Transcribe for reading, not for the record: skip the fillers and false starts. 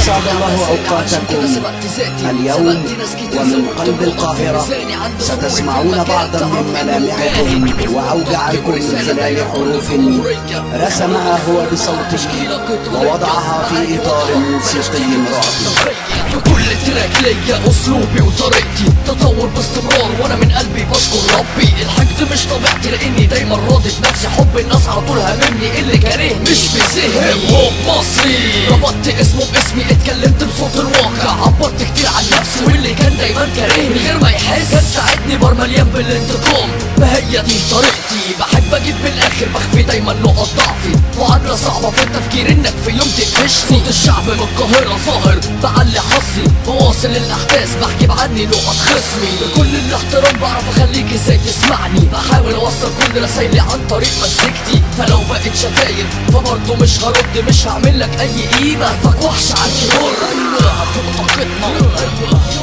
أسعد الله أوقاتكم. اليوم ومن قلب القاهرة ستسمعون بعضا من ملامحكم وأوجاعكم من خلال حروف رسمها هو بصوته ووضعها في إطار موسيقي رعبي. كل تراك ليا اسلوبي وطريقتي، تطور باستمرار وانا من قلبي بشكر ربي. الحقد مش طبيعتي لاني دايما راضي بنفسي، حب الناس على طول هاممني، اللي كاره مش بيزهق. هيب هوب مصري ربطت اسمه باسمي، اتكلمت بصوت الواقع، عبرت كتير عن نفسي واللي كان دايما كارهني من غير ما يحس. كان ساعدني بار مليان بالانتقام، فهي دي طريقتي. بحب اجيب بالاخر، بخفي دايما نقط ضعفي، معادلة صعبة في التفكير انك في يوم تقفشني. صوت الشعب من القاهرة ظاهر بعلي حظي، بواصل الاحداث بحكي عني نقط خصمي. بكل الاحترام بعرف اخليك ازاي تسمعني، بحاول اوصل كل رسايلي عن طريق مسكتي. فلو بقيت شتايم فبرضه مش هرد، مش هعمل لك اي قيمة، فك وحش على الكيبورد. ايوه هتبقى طاقتنا، ايوه